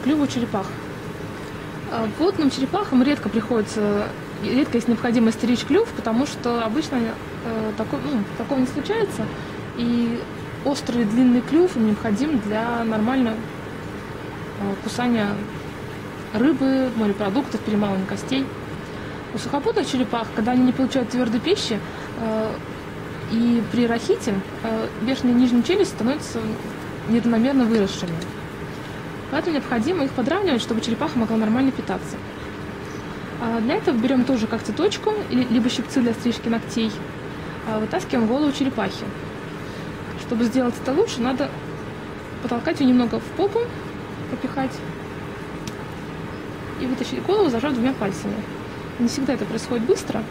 клюва у черепах. Плотным черепахам редко есть необходимость стричь клюв, потому что обычно такого не случается, и острый длинный клюв им необходим для нормального кусания рыбы, морепродуктов, перемалывания костей. У сухопутных черепах, когда они не получают твердой пищи, и при рахите верхняя и нижняя челюсть становятся неравномерно выросшими. Поэтому необходимо их подравнивать, чтобы черепаха могла нормально питаться. Для этого берем тоже когтеточку, либо щипцы для стрижки ногтей, вытаскиваем голову черепахи. Чтобы сделать это лучше, надо потолкать ее немного в попу, попихать и вытащить голову, зажав двумя пальцами. Не всегда это происходит быстро.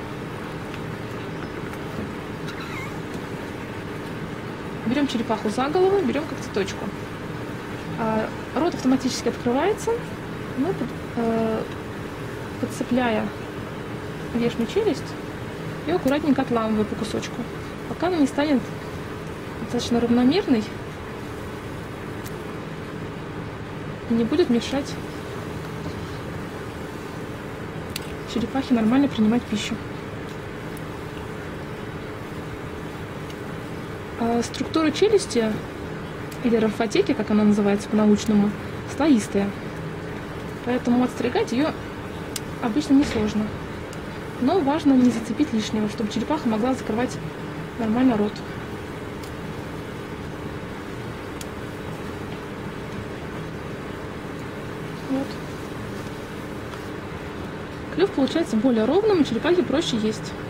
Берем черепаху за голову, берем когтеточку. Рот автоматически открывается, мы подцепляя верхнюю челюсть и аккуратненько отламываем по кусочку, пока она не станет достаточно равномерной и не будет мешать черепахе нормально принимать пищу. Структура челюсти, или ромфотеки, как она называется по-научному, слоистая. Поэтому отстригать ее обычно несложно. Но важно не зацепить лишнего, чтобы черепаха могла закрывать нормально рот. Вот. Клюв получается более ровным, и черепахе проще есть.